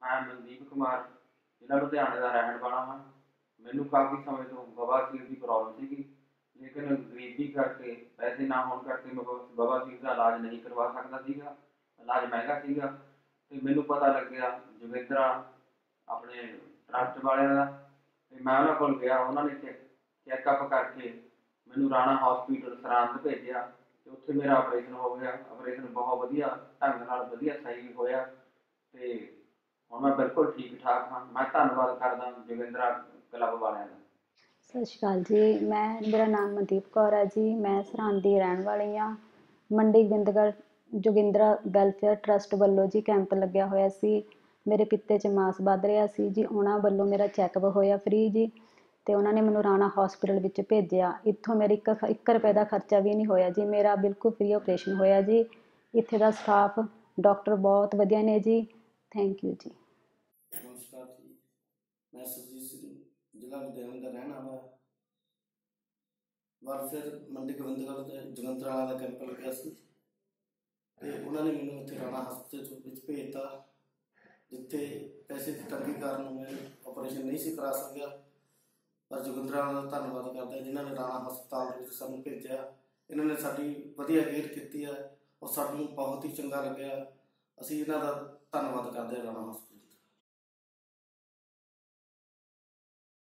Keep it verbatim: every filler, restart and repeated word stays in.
मैं मनदीप कुमार जिला लुधियाने का रहने वाला हाँ। मैनू काफ़ी समय तो बवासीर की प्रॉब्लम सी, लेकिन गरीबी करके पैसे ना होने करके मैं बवासीर का इलाज नहीं करवा सकता सीगा। इलाज महंगा सीगा ते मैनू पता लग गया जोगिंद्रा अपने ट्रस्ट वालियां दा ते मैं उन्हां कोल गया। उन्होंने चैक चैकअप करके मैनू राणा हॉस्पिटल सरहंद भेजिया ते उत्थे मेरा ऑपरेशन हो गया। ऑपरेशन बहुत वधिया ढंग नाल वधिया सही होया ते हुण मैं बिल्कुल ठीक ठाक हाँ। मैं धन्नवाद करदा जोगिंद्रा क्लब वालियां दा। सत श्री अकाल जी, मैं मेरा नाम मनदीप कौर है जी। मैं सरहंद की रहने वाली हाँ। मंडी गोबिंदगढ़ जोगिंद्रा वैलफेयर ट्रस्ट वालों जी कैंप लग्या होया सी। मेरे पित्ते च मास वध रहा सी जी। उन्होंने वालों मेरा चैकअप होया फ्री जी ते उन्होंने मैनू राणा हॉस्पिटल विच भेजिया। इत्थों मेरे एक एक रुपए का खर्चा भी नहीं होया जी। मेरा बिल्कुल फ्री ऑपरेशन होया जी। इत्थे दा स्टाफ डॉक्टर बहुत वधिया ने जी। थैंक यू जी। नमस्कार जी, मैं सुरजीत सिंह जिला लुधियाना का रहने वाला। वेलफेयर मंडी गोबिंदगढ़ के जोगिंद्रा वाला का कैंप लग्या सी ते उन्होंने मैनू इत्थे राणा हस्पताल विच भेजता, जिथे पैसे की तंगी कारण मैं ऑपरेशन नहीं सी करा सकिया। पर जोगिंद्रा वाला का धन्नवाद करदा जिन्होंने राणा हस्पताल विच सानू भेजिया। इन्होंने साडी वधिया केयर कीती है और सानू बहुत ही चंगा लग्या। असीं इन्हां दा धन्नवाद करदे राणा हस्पताल।